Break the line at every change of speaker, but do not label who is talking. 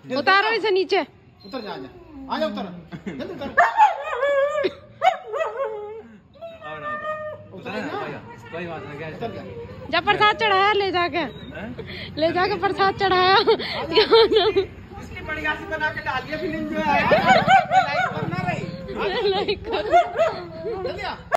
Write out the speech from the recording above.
उतारो इसे नीचे।
उतर जा, आ जा उतर, जल्दी उतर।
कोई बात नहीं,
उतर जा।
जब प्रसाद चढ़ाया ले जाके प्रसाद चढ़ाया।
इसकी बढ़िया सी बना के डालिए फिल्म जो है। लाइक करना रही।
लाइक कर।
जल्दी आ।